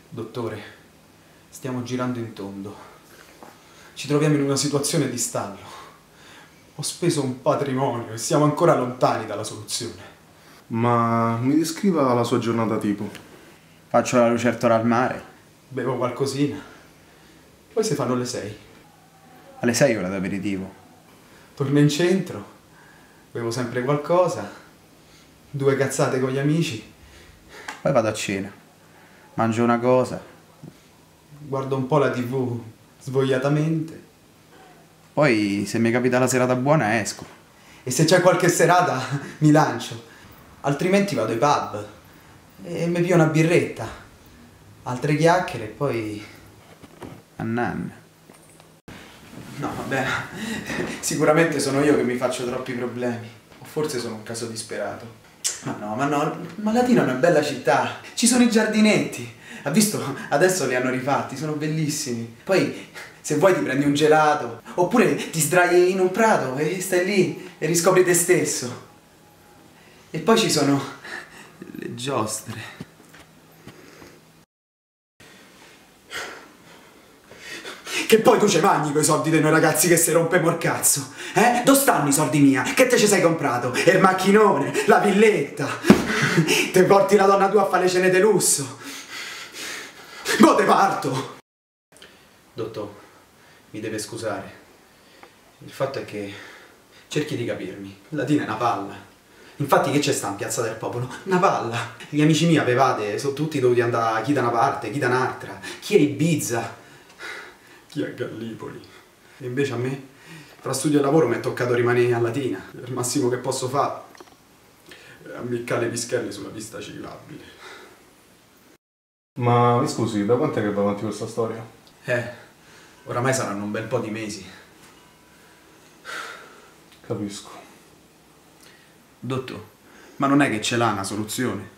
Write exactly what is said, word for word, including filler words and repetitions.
Dottore, stiamo girando in tondo. Ci troviamo in una situazione di stallo. Ho speso un patrimonio e siamo ancora lontani dalla soluzione. Ma mi descriva la sua giornata tipo. Faccio la lucertola al mare. Bevo qualcosina. Poi si fanno le sei. Alle sei ora d'aperitivo. Torno in centro. Bevo sempre qualcosa. Due cazzate con gli amici. Poi vado a cena. Mangio una cosa. Guardo un po' la tivù svogliatamente. Poi, se mi capita la serata buona, esco. E se c'è qualche serata, mi lancio. Altrimenti vado ai pub. E mi pio una birretta. Altre chiacchiere e poi... A nanna. No, vabbè, sicuramente sono io che mi faccio troppi problemi. O forse sono un caso disperato. Ma no, ma no, ma Latina è una bella città. Ci sono i giardinetti. Ha visto? Adesso li hanno rifatti, sono bellissimi. Poi, se vuoi ti prendi un gelato. Oppure ti sdrai in un prato e stai lì e riscopri te stesso. E poi ci sono le giostre. Che poi tu ci mangi coi soldi dei noi ragazzi che se rompemo il cazzo. Eh? Dove stanno i soldi mia? Che te ci sei comprato? E il macchinone, la villetta. Te porti la donna tua a fare le cene de lusso. Mo te parto. Dottor, mi deve scusare. Il fatto è che cerchi di capirmi. Latina è una palla. Infatti che c'è sta in Piazza del Popolo? Una palla. Gli amici miei avevate, sono tutti dovuti andare chi da una parte, chi da un'altra. Chi è Ibiza? Chi a Gallipoli. E invece a me, tra studio e lavoro, mi è toccato rimanere a Latina. Il massimo che posso fare è ammiccare le pischelle sulla pista ciclabile. Ma mi scusi, da quant'è che va avanti questa storia? Eh, oramai saranno un bel po' di mesi. Capisco. Dottor, ma non è che ce l'ha una soluzione?